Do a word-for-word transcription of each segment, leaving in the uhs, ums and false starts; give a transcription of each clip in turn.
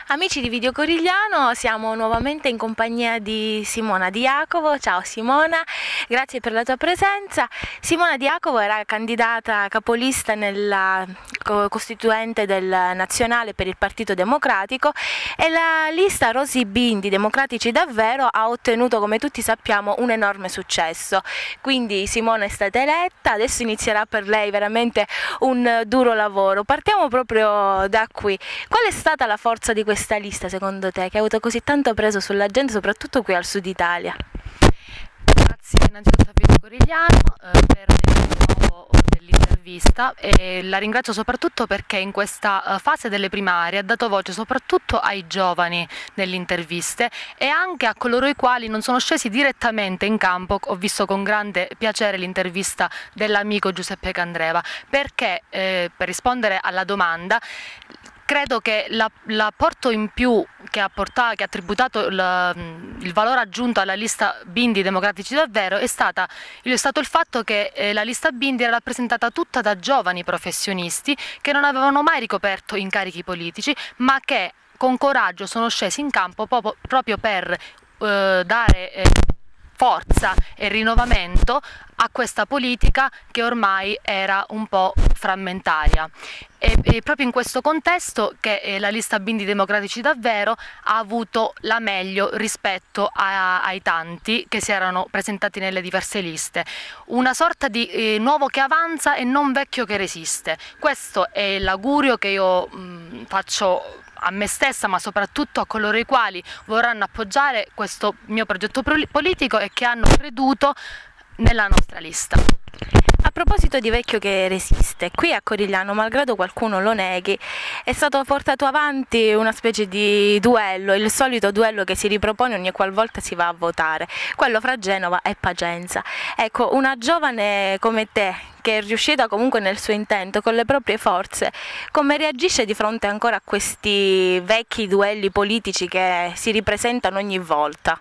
Amici di Video Corigliano, siamo nuovamente in compagnia di Simona Di Jacopo. Ciao Simona, grazie per la tua presenza. Simona Di Jacopo era candidata capolista nella costituente del Nazionale per il Partito Democratico e la lista Rosy Bindi Democratici Davvero ha ottenuto, come tutti sappiamo, un enorme successo. Quindi Simona è stata eletta, adesso inizierà per lei veramente un duro lavoro. Partiamo proprio da qui. Qual è stata la forza di questa lista secondo te, che ha avuto così tanto preso sulla gente, soprattutto qui al sud Italia? Grazie innanzitutto a Video Corigliano eh, per l'invito dell'intervista e la ringrazio soprattutto perché in questa uh, fase delle primarie ha dato voce soprattutto ai giovani nelle interviste e anche a coloro i quali non sono scesi direttamente in campo. Ho visto con grande piacere l'intervista dell'amico Giuseppe Candreva perché eh, per rispondere alla domanda credo che l'apporto in più che ha, portato, che ha tributato il, il valore aggiunto alla lista Bindi Democratici Davvero è, stata, è stato il fatto che eh, la lista Bindi era rappresentata tutta da giovani professionisti che non avevano mai ricoperto incarichi politici, ma che con coraggio sono scesi in campo proprio, proprio per eh, dare eh, forza e rinnovamento a questa politica che ormai era un po' frammentaria. E, e proprio in questo contesto che eh, la lista Bindi Democratici Davvero ha avuto la meglio rispetto a, ai tanti che si erano presentati nelle diverse liste. Una sorta di eh, nuovo che avanza e non vecchio che resiste. Questo è l'augurio che io mh, faccio a me stessa, ma soprattutto a coloro i quali vorranno appoggiare questo mio progetto politico e che hanno creduto nella nostra lista. A proposito di vecchio che resiste, qui a Corigliano, malgrado qualcuno lo neghi, è stato portato avanti una specie di duello, il solito duello che si ripropone ogni qualvolta si va a votare, quello fra Genova e Pacenza. Ecco, una giovane come te, che è riuscita comunque nel suo intento, con le proprie forze, come reagisce di fronte ancora a questi vecchi duelli politici che si ripresentano ogni volta?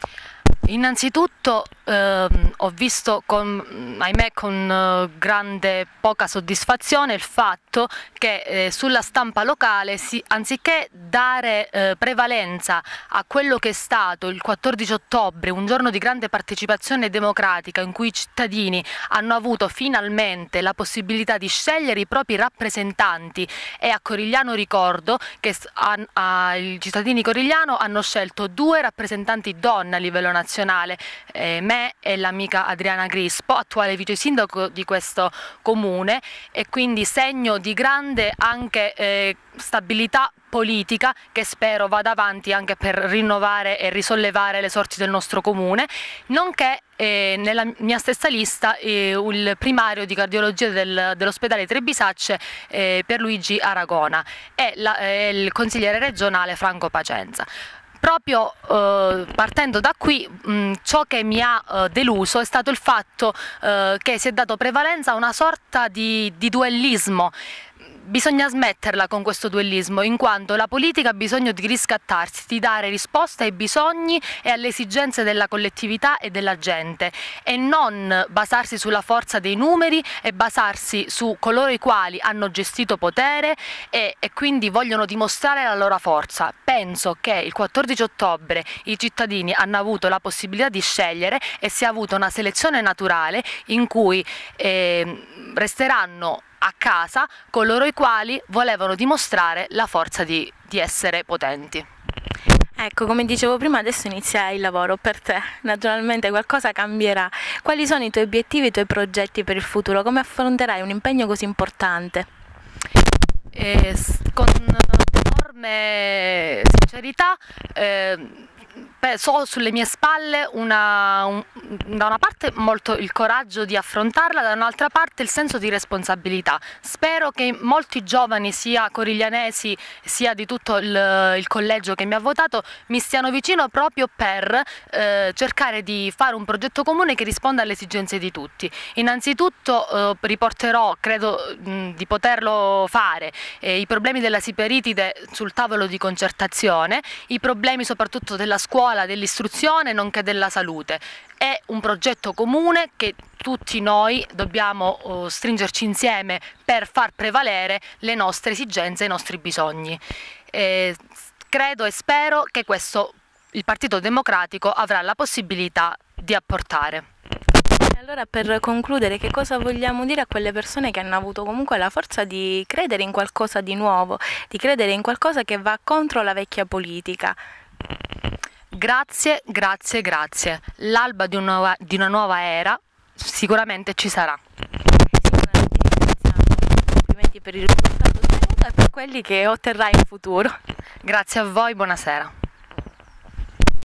Innanzitutto ehm, ho visto con, ahimè, con eh, grande poca soddisfazione il fatto che eh, sulla stampa locale si, anziché dare eh, prevalenza a quello che è stato il quattordici ottobre, un giorno di grande partecipazione democratica in cui i cittadini hanno avuto finalmente la possibilità di scegliere i propri rappresentanti, e a Corigliano ricordo che a, a, i cittadini Corigliano hanno scelto due rappresentanti donna a livello nazionale, Eh, me e l'amica Adriana Grispo, attuale vice sindaco di questo comune, e quindi segno di grande anche eh, stabilità politica che spero vada avanti anche per rinnovare e risollevare le sorti del nostro comune, nonché eh, nella mia stessa lista eh, il primario di cardiologia del, dell'ospedale Trebisacce eh, Pierluigi Aragona e la, eh, il consigliere regionale Franco Pacenza. Proprio eh, partendo da qui, mh, ciò che mi ha eh, deluso è stato il fatto eh, che si è dato prevalenza a una sorta di, di duellismo. Bisogna smetterla con questo duellismo, in quanto la politica ha bisogno di riscattarsi, di dare risposte ai bisogni e alle esigenze della collettività e della gente, e non basarsi sulla forza dei numeri e basarsi su coloro i quali hanno gestito potere e, e quindi vogliono dimostrare la loro forza. Penso che il quattordici ottobre i cittadini hanno avuto la possibilità di scegliere e si è avuta una selezione naturale in cui eh, resteranno a casa coloro i quali volevano dimostrare la forza di, di essere potenti. Ecco, come dicevo prima, adesso inizia il lavoro per te, naturalmente qualcosa cambierà. Quali sono i tuoi obiettivi, i tuoi progetti per il futuro? Come affronterai un impegno così importante? E con enorme sincerità, eh, so sulle mie spalle una, un, da una parte molto il coraggio di affrontarla, da un'altra parte il senso di responsabilità. Spero che molti giovani, sia coriglianesi sia di tutto il, il collegio che mi ha votato, mi stiano vicino proprio per eh, cercare di fare un progetto comune che risponda alle esigenze di tutti. Innanzitutto eh, riporterò, credo mh, di poterlo fare, eh, i problemi della siperitide sul tavolo di concertazione, i problemi soprattutto della scuola, dell'istruzione nonché della salute. È un progetto comune che tutti noi dobbiamo uh, stringerci insieme per far prevalere le nostre esigenze e i nostri bisogni. Eh, credo e spero che questo il Partito Democratico avrà la possibilità di apportare. Allora, per concludere, che cosa vogliamo dire a quelle persone che hanno avuto comunque la forza di credere in qualcosa di nuovo, di credere in qualcosa che va contro la vecchia politica? Grazie, grazie, grazie. L'alba di una nuova, di una nuova era sicuramente ci sarà. Simona, ti ringraziamo. Complimenti per il risultato ottenuto e per quelli che otterrai in futuro. Grazie a voi, buonasera.